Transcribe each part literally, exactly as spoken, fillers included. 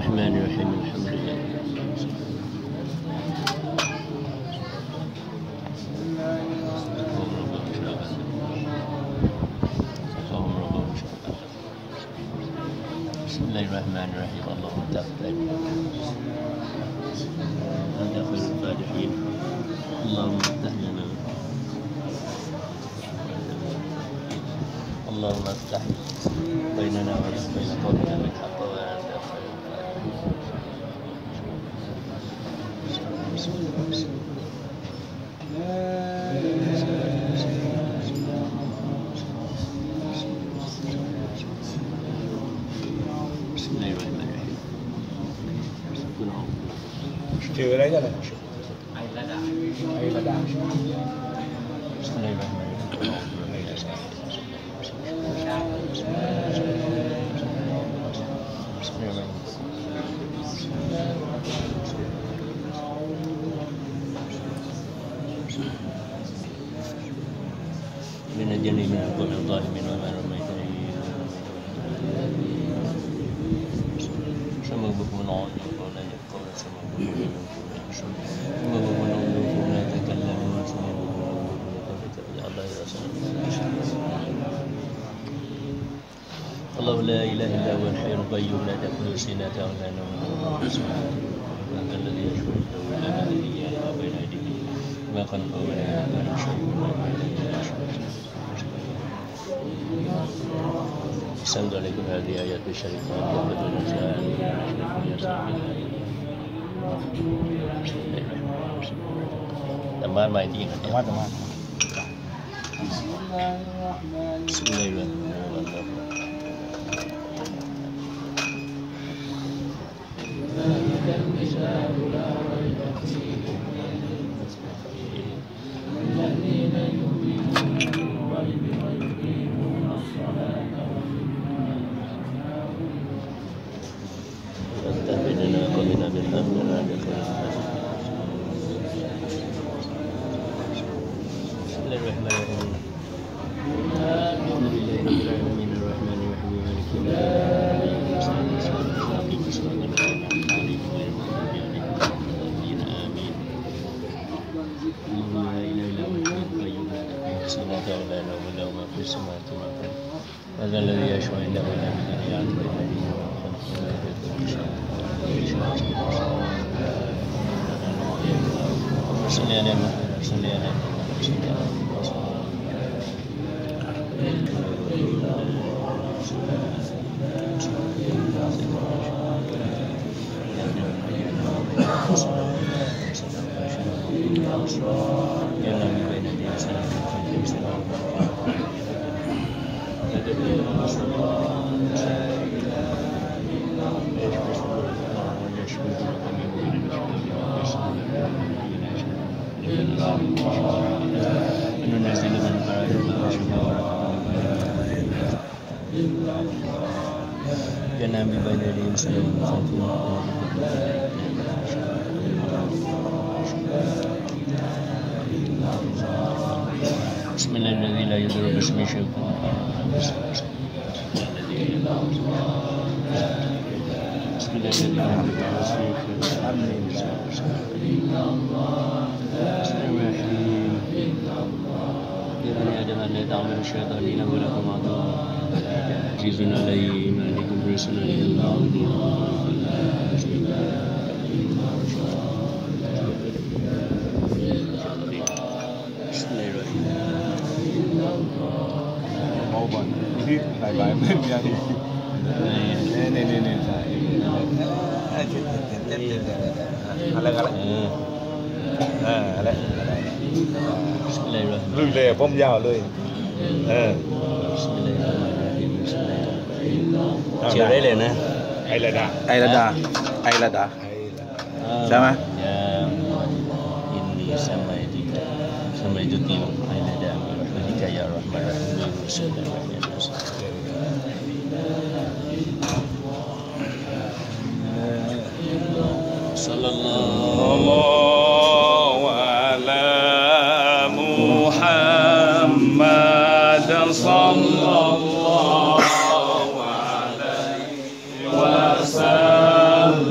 الرحمن الرحيم الحمد لله بسم الله الرحمن الرحيم اللهم تقبل أنت خير الفاتحين اللهم افتح لنا اللهم افتح بيننا وبين قومنا بالحق وأنت خير الفاتحين بسم الله بسم الله ชื่ออะไรกันเลยไอระดาไอระดา من الجنة من القول الظالمين وما رميت sama berkemenangan kalau nak kau sama berkemenangan sama berkemenangan nak terkalam sama berkemenangan ya Allah ya Rasul Allah la ilaha illa huwa al-hayyul qayyum la ta'khudhuhu sinatun wa la nawm anta alladhi yashfa'u indahu la ilaha illa bayna yadayhi ma khalaqahu wa la ya'lamu shay'an Assalamualaikum warahmatullahi wabarakatuh. Syarifah teman main di teman-teman. Bismillahirrahmanirrahim. هذا الذي يشفع عنده ولا بإذنه يعلم بين أيديهم صل على محمد صل على محمد صل على ننزل من البراء جنام بين يديهم سلام بسم الله الذي لا يضر باسمه شيء بسم الله الذي لا يضر يا بني آدم لا تعملوا الشيطان إنه لكم عدو عزيز عليه ما عليكم حريص عليه الله بسم الله الرحمن الرحيم ini bye-bye yang ini ini iniอะไรๆอ่าอะไรลุยเลยป้อมยาวเลยเออเชียวได้เลยนะไอระดาไอระดาไอระดาใช่ไหมอินนีสัมมาอิติสัมมาอิติไอระดาบิริกายะรหมะรหิมสุลต่านصلى الله على محمد صلى الله عليه وسلم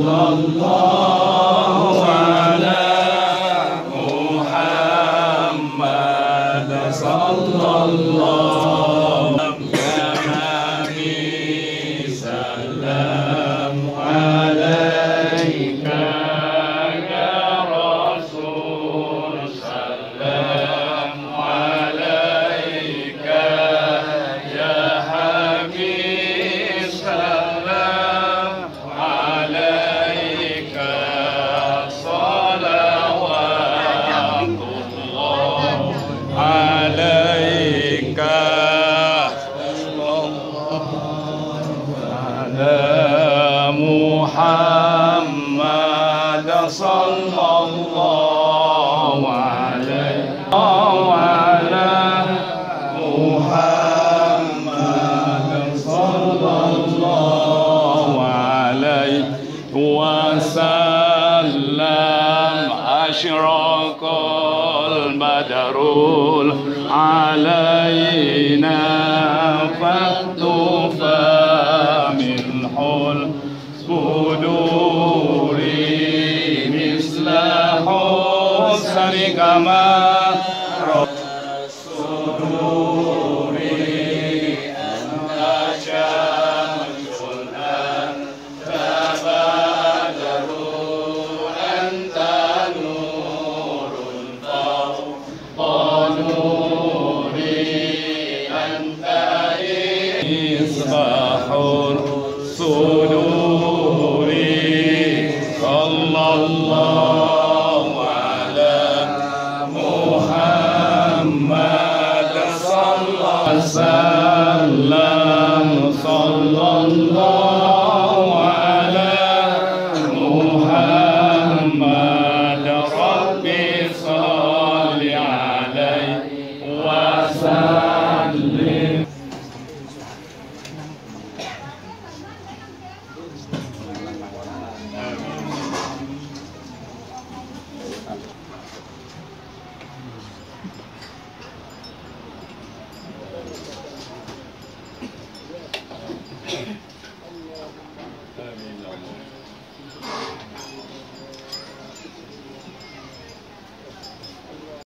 sallallahu ala Muhammad sallallahu ya Nabi salam alaika ya Rasul salam alaika ya Habib salam alaika salawatullah alaika ala Muhammad sallallahu alaihi wa ala Muhammad sallallahu alaihi wasallam asyraqal badrul alaina faktufa min hul buduri misla husni kama suduri anta syamsul anta badrun anta nurun fawqa nuri anta isbahul suduri sallallahu ala Muhammad sallallahu alaihi wasallam